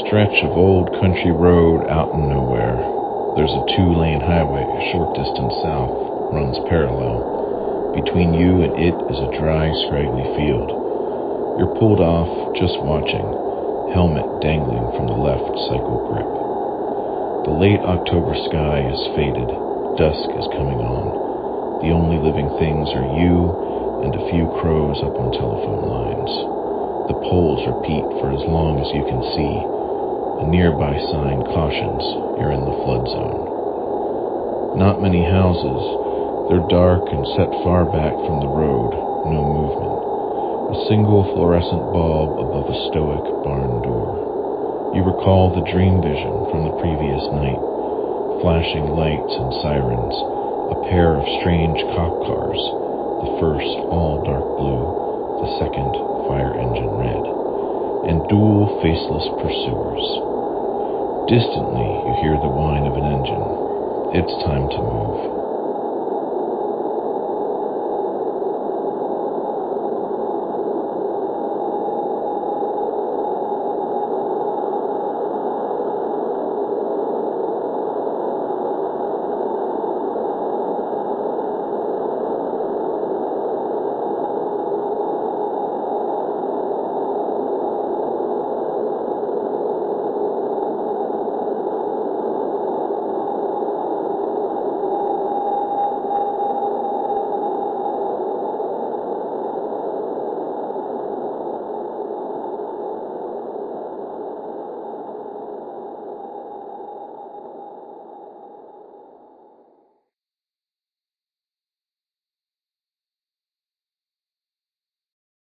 stretch of old country road out in nowhere. There's a 2-lane highway a short distance south, runs parallel. Between you and it is a dry, scraggly field. You're pulled off, just watching, helmet dangling from the left cycle grip. The late October sky is faded. Dusk is coming on. The only living things are you and a few crows up on telephone lines. The poles repeat for as long as you can see. A nearby sign cautions you're in the flood zone. Not many houses. They're dark and set far back from the road. No movement. A single fluorescent bulb above a stoic barn door. You recall the dream vision from the previous night. Flashing lights and sirens. A pair of strange cop cars. The first all dark blue. The second fire engine red. And dual faceless pursuers. Distantly, you hear the whine of an engine. It's time to move.